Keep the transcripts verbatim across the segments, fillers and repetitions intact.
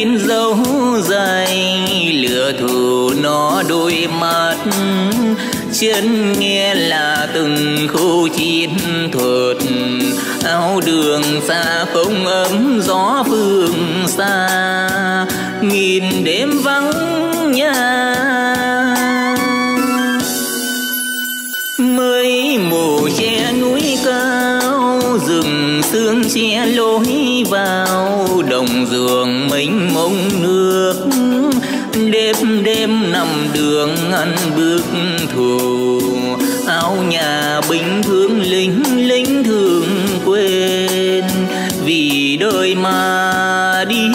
in dấu dày lửa thù nó đôi mắt, chân nghe là từng khu chiến thuật. Áo đường xa không ấm gió phương xa, nghìn đêm vắng nhà. Mây mù che núi cao, rừng sương che lối vào, đồng ruộng mênh mông nước. Đêm đêm nằm đường ăn bước thù, áo nhà binh thương lính lính thường quên vì đời mà đi.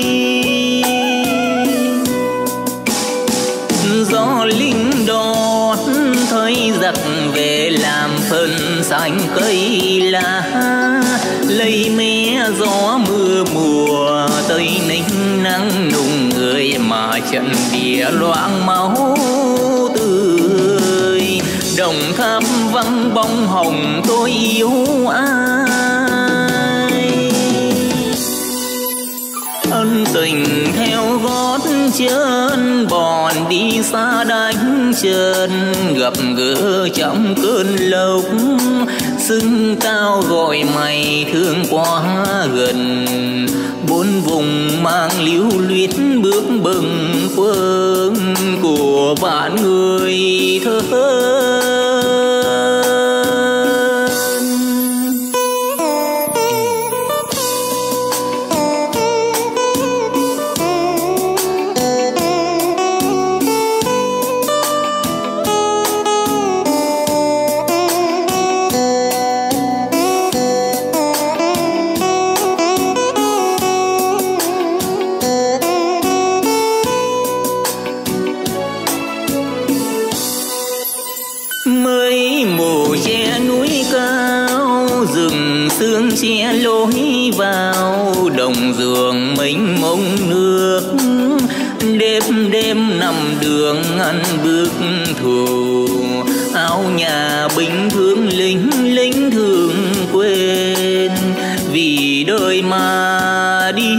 Gió lính đón thấy giặc về làm phân xanh cây lá, lấy mé gió mưa mùa tây ninh nắng nung người mà trận địa loãng máu tươi. Đồng Tháp vắng bóng hồng tôi yêu ai, ân tình theo gót chân bọn đi xa đánh chân, gặp gỡ trong cơn lốc sưng cao gọi mày thương quá gần. Bốn vùng mang líu luyết bước bừng phương của bạn người thân. Che lối vào, đồng ruộng mênh mông nước. Đêm đêm nằm đường ăn bước thù, áo nhà binh thương lính lính thường quên vì đời mà đi.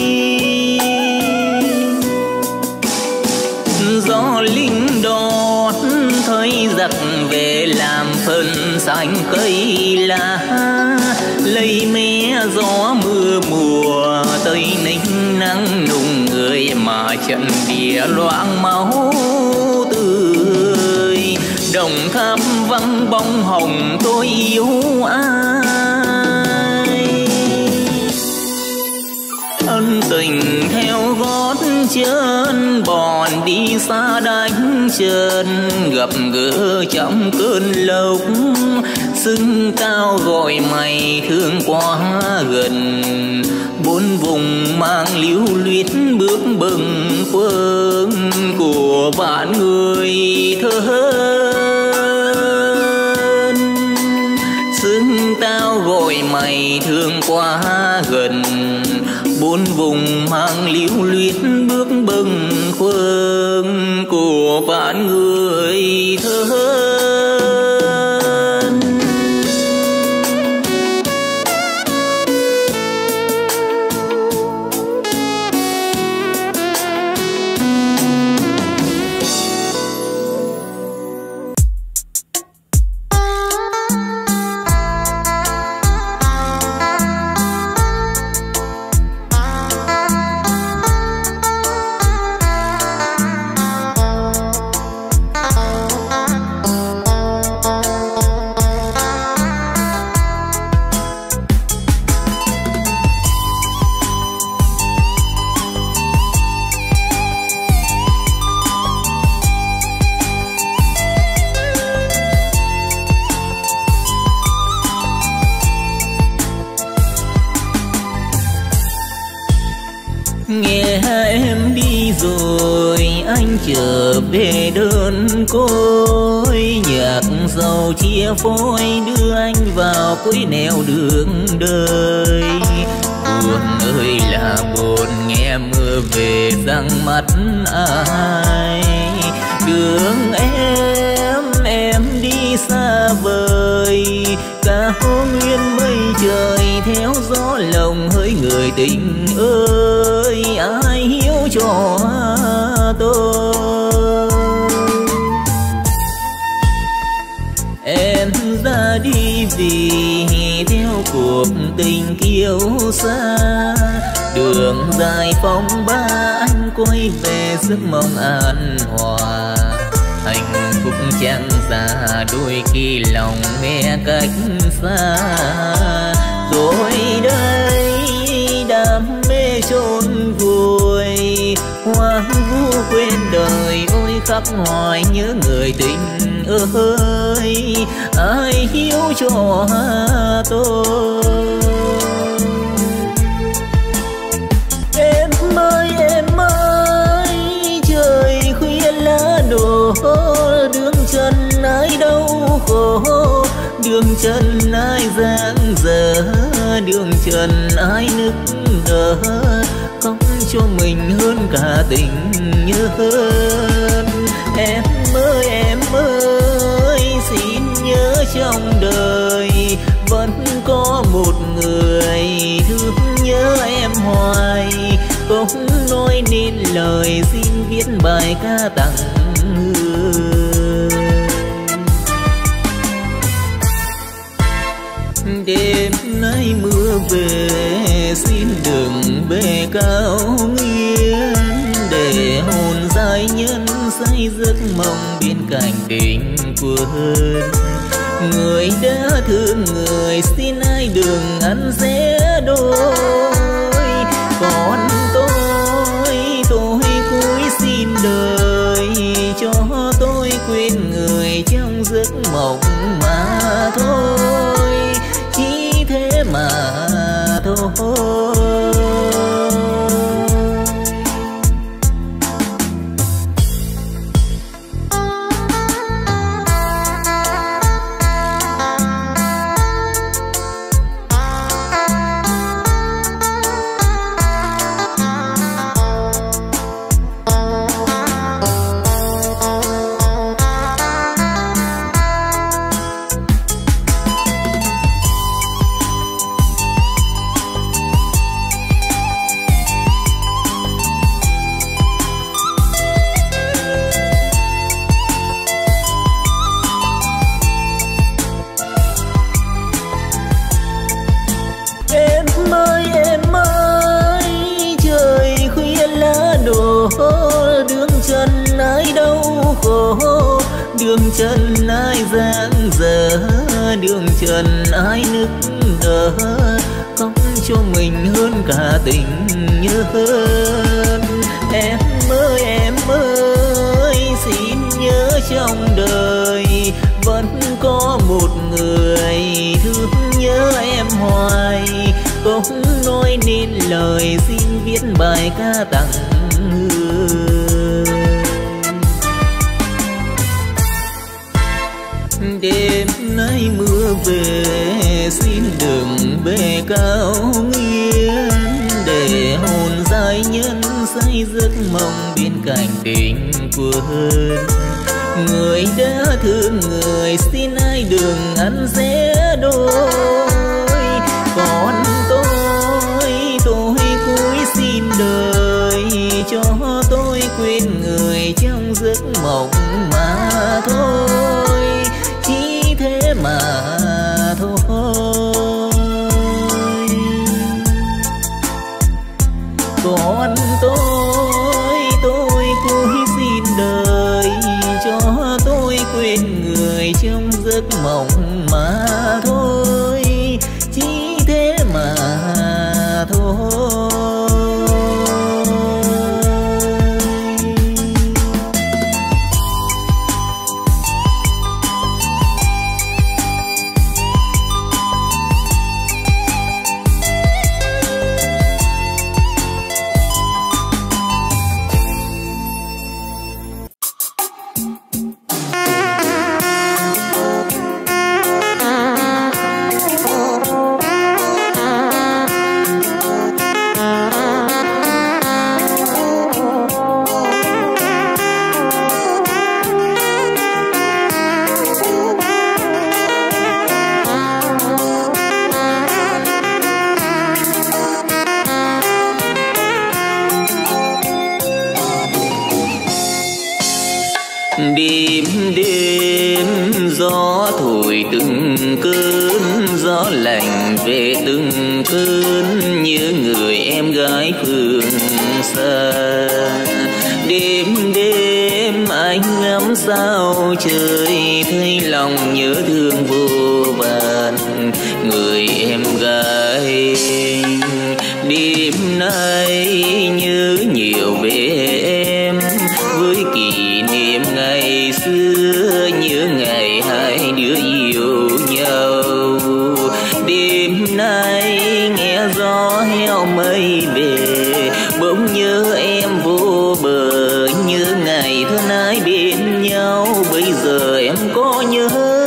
Gió lính đón thấy giặc về làm phân xanh cây lá, lấy mé gió mưa mùa tây ninh nắng nung người mà trận địa loãng máu tươi. Đồng Tháp vắng bóng hồng tôi yêu ai, ân tình theo gót chân bọn đi xa đánh chân, gặp gỡ trong cơn lốc sưng cao gọi mày thương quá gần. Bốn vùng mang líu luyết bước bừng phương của bạn người thân. Sưng tao gọi mày thương quá gần, bốn vùng mang líu luyết bước bừng phương của bạn người thân. Trở về đơn côi, nhạc dầu chia phôi đưa anh vào cuối nẻo đường đời. Buồn ơi là buồn nghe mưa về răng mắt ai, đường em em đi xa vời, cả hôm nguyên mây trời theo gió lòng hỡi người tình ơi. Ai cho tôi. Em ra đi vì theo cuộc tình kiêu xa, đường dài phong ba anh quay về giấc mong an hòa. Hạnh phúc chẳng xa đôi khi lòng nghe cách xa, rồi đây đam mê chôn vùi hoang vu quên đời. Ôi khắp hoài nhớ người tình ơi, ai hiếu cho tôi. Em ơi em ơi, trời khuya lá đổ, đường chân ai đau khổ, đường chân ai giang dở, đường chân ai nức nở. Không cho mình hơn cả tình nhớ hơn. Em ơi em ơi, xin nhớ trong đời vẫn có một người thương nhớ em hoài. Không nói nên lời xin viết bài ca tặng người. Đêm nay mưa về xin đừng bê cao nghiêng, để hồn giai nhân say giấc mong bên cạnh tình quên. Người đã thương người xin ai đừng ăn rẽ đôi. Còn tôi, tôi cúi xin đời cho tôi quên người trong giấc mộng mà thôi, chỉ thế mà thôi. Đường chân ai giang dở, đường chân ai nức nở. Không cho mình hơn cả tình nhớ hơn. Em ơi em ơi, xin nhớ trong đời vẫn có một người thương nhớ em hoài. Không nói nên lời xin viết bài ca tặng người. Đêm nay mưa về xin đừng bê cao nghiêng, để hồn giai nhân say giấc mong bên cạnh tình quên. Người đã thương người xin ai đừng ăn rẽ đôi. Còn tôi, tôi cúi xin đời cho tôi quên người trong giấc mộng mà thôi, chỉ thế mà thôi. Còn tôi, tôi cúi xin đời cho tôi quên người trong giấc mộng mà thôi, chỉ thế mà thôi. Đêm đêm gió thổi từng cơn, gió lạnh về từng cơn, nhớ người em gái phương xa. Đêm đêm anh ngắm sao trời, thấy lòng nhớ thương vô vàn người em gái. Đêm nay nhớ nhiều về em, với kỷ niệm ngày xưa, nhớ ngày hai đứa yêu nhau. Đêm nay nghe gió heo mây về, bỗng nhớ em vô bờ, nhớ ngày thân ái bên nhau. Bây giờ em có nhớ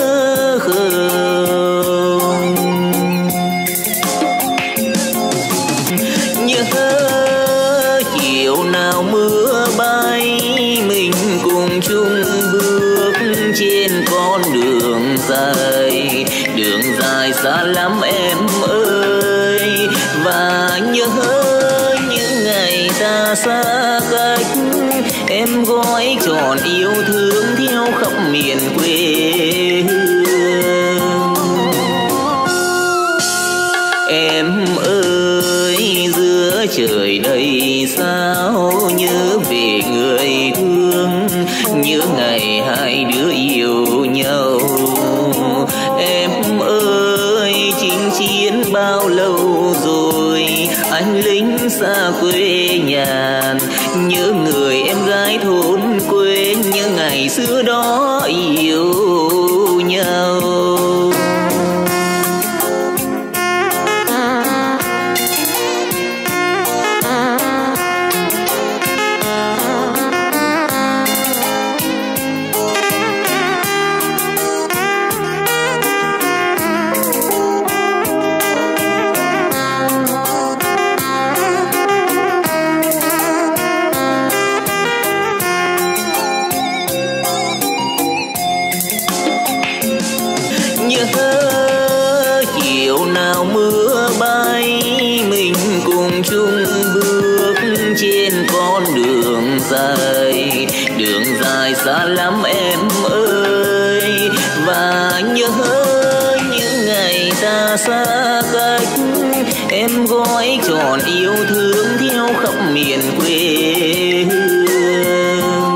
không? Nhớ chiều nào mưa bay, mình cùng chung bước trên con đường dài. Đường dài xa lắm em ơi, và nhớ những ngày ta xa cách, em gói tròn yêu thương theo khắp miền quê hương. Em ơi giữa trời đầy sao, nhớ về người thương, nhớ ngày hai đứa yêu nhau. Em ơi chinh chiến bao lâu rồi, anh lính xa quê nhà, nhớ người em gái thôn quê, nhớ ngày xưa đó yêu nhau. Chiều nào mưa bay, mình cùng chung bước trên con đường dài. Đường dài xa lắm em ơi, và nhớ những ngày ta xa cách, em gói tròn yêu thương theo khắp miền quê hương.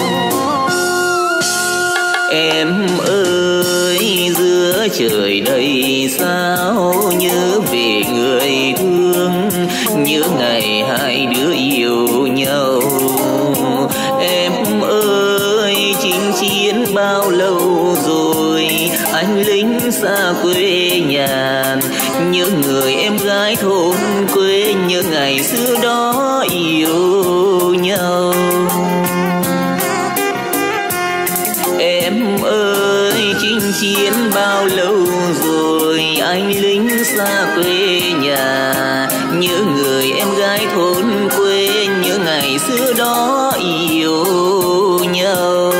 Em ơi giữa trời đầy sao, nhớ về người thương, nhớ ngày hai đứa yêu nhau. Em ơi chinh chiến bao lâu rồi, anh lính xa quê nhà, nhớ người em gái thôn quê, nhớ ngày xưa đó yêu nhau. Em ơi chinh chiến bao lâu rồi, anh lính xa quê nhà, nhớ người em gái thôn quê, nhớ ngày xưa đó yêu nhau.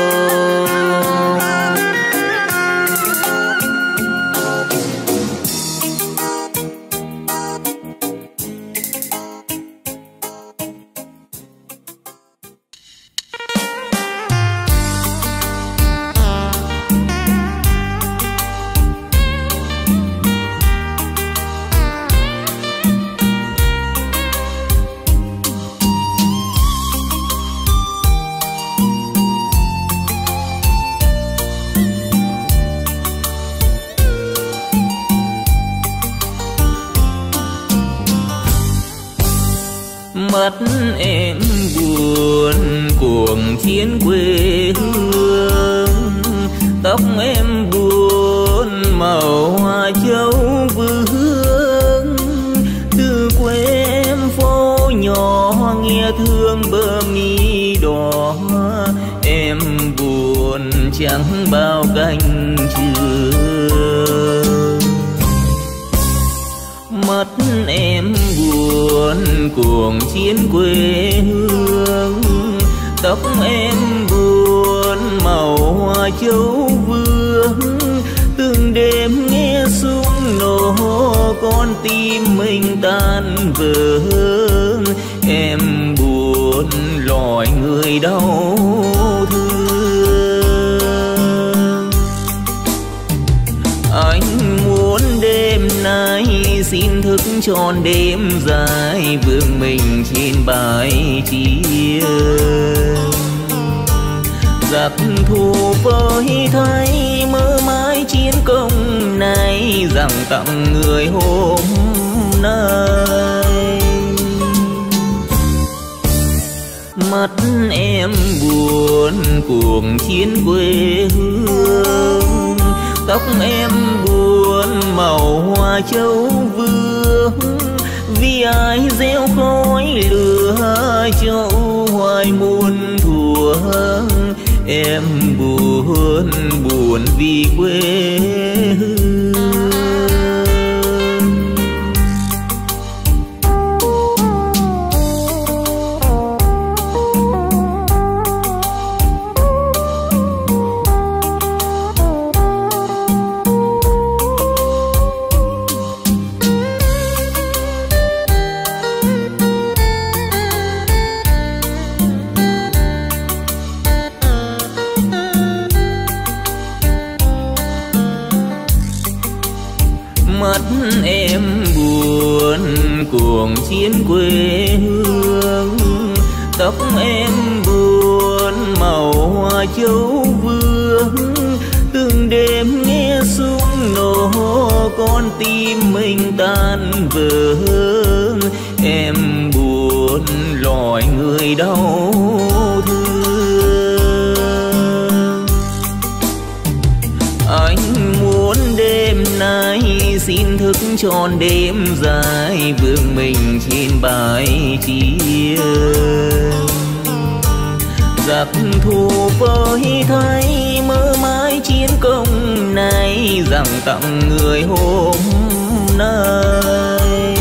Mắt em buồn cuồng chiến quê hương, tóc em buồn màu hoa châu vương. Từ quê em phố nhỏ nghe thương bờ mi đỏ, em buồn chẳng bao cánh trường. Mắt em buồn cuồng chiến quê hương, tóc em buồn màu hoa châu vương. Từng đêm nghe súng nổ con tim mình tan vỡ, em buồn lỏi người đau thương. thức tròn đêm dài vương mình trên bãi chiến. Giặc thù với thay mơ mãi chiến công này dâng tặng người hôm nay. Mắt em buồn cuồng chiến quê hương, tóc em buồn màu hoa châu vương, vì ai gieo khói lửa châu hoài muôn thuở. Em buồn buồn vì quê hương. Em buồn cuồng chiến quê hương, tóc em buồn màu hoa châu vương, từng đêm nghe súng nổ con tim mình tan vỡ. Em buồn loài người đau thương. Anh muốn đêm nay xin thức tròn đêm dài vương mình trên bãi chiến. Giặc thù với thay mơ mãi chiến công này dâng tặng người hôm nay.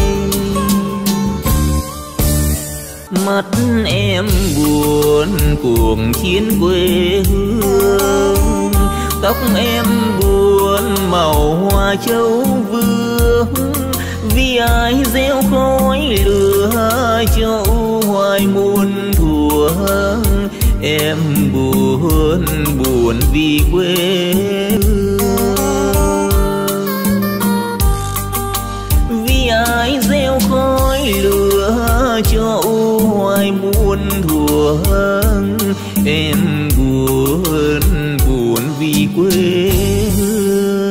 Mắt em buồn cuồng chiến quê hương, tóc em buồn màu hoa châu vương, vì ai gieo khói lửa châu hoài muôn thuở. Em buồn buồn vì quê hương, vì ai gieo khói lửa châu hoài muôn thuở. Em buồn buồn vì quê hương.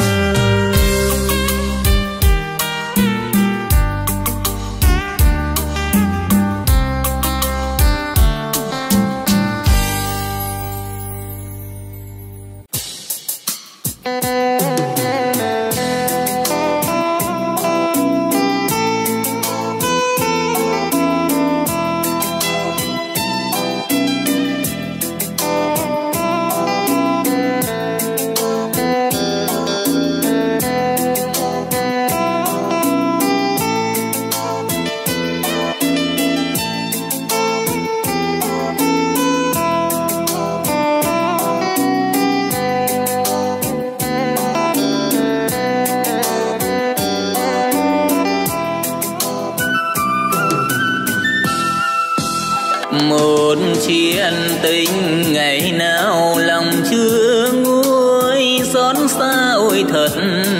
Một chuyện tình ngày nào lòng chưa nguôi, xót xa ôi thật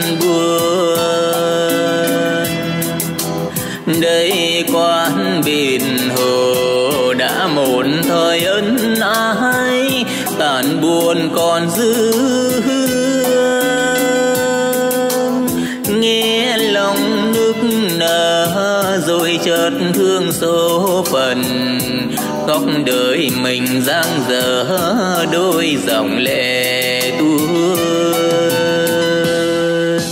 buồn. Đây quán biển hồ đã một thời ân ái, tàn buồn còn dư hương. Nghe lòng nức nở rồi chợt thương số phận, khóc đời mình giang dở đôi dòng lệ tuôn.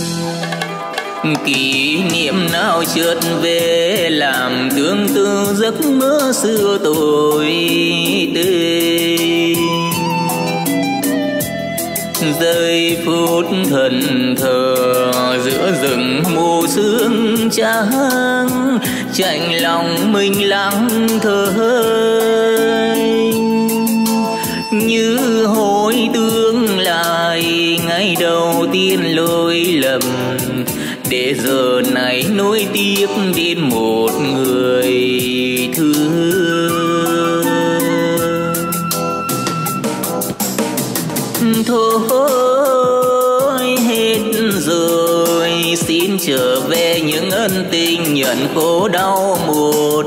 Kỷ niệm nào chợt về làm tương tư giấc mơ xưa tôi tình. Giây phút thần thờ giữa rừng mù sương trắng, chạnh lòng mình lặng thơi. Như hồi tương lai ngày đầu tiên lỗi lầm, để giờ này nối tiếp đến một người thương. Thôi hết rồi, xin trở về những ân ân tình nhận khổ đau một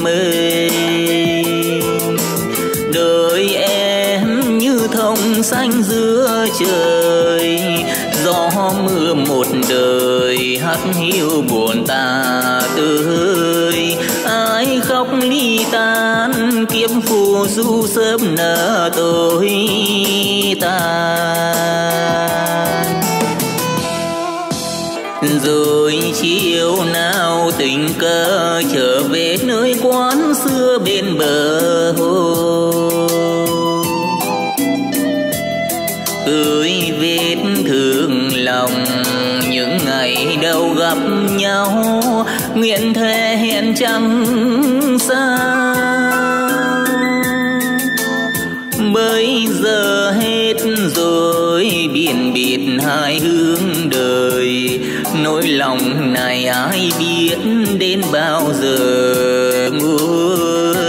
mình. Đời em như thông xanh giữa trời, gió mưa một đời hắt hiu buồn ta tươi. Ai khóc ly tan kiếp phù du sớm nở tối tàn. Rồi chiều nào tình cờ trở về nơi quán xưa bên bờ hồ, ơi vết thương lòng những ngày đầu gặp nhau, nguyện thề hẹn chẳng xa. Bây giờ hết rồi biển biệt hai hướng đời, nỗi lòng này ai biết đến bao giờ nguôi.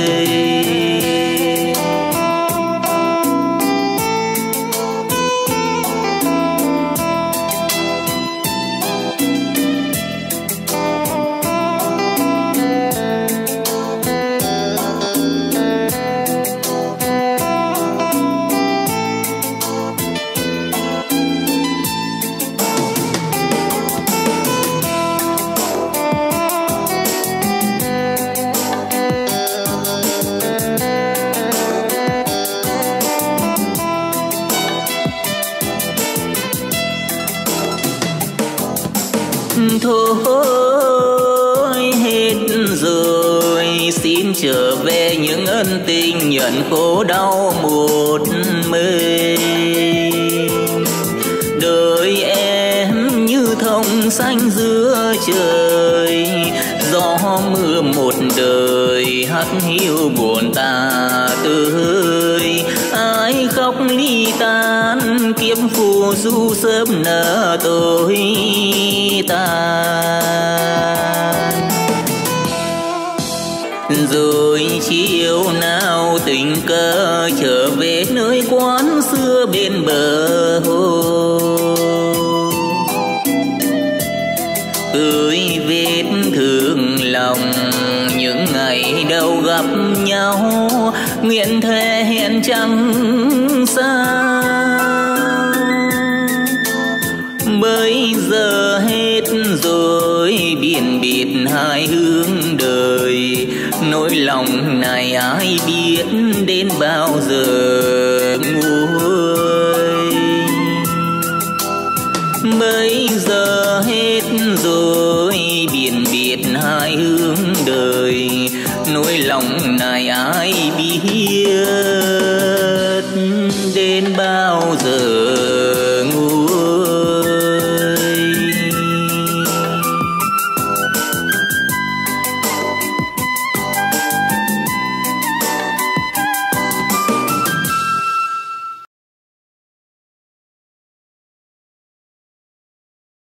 Thôi hết rồi xin trở về những ân tình nhận khổ đau một mình. Đời em như thông xanh giữa trời, gió mưa một đời hắt hiu buồn ta tươi. Ai khóc ly tan kiếp phù du sớm nở tối tàn. Rồi chiều nào tình cờ trở về nơi quán xưa bên bờ hồ, ơi vết thương lòng những ngày đầu gặp nhau, nguyện thề hẹn chẳng xa. Bây giờ hết rồi biển biệt hai hướng đời, nỗi lòng này ai biết đến bao giờ nguôi. Bây giờ hết rồi biển biệt hai hướng đời, nỗi lòng này ai biết đến bao giờ.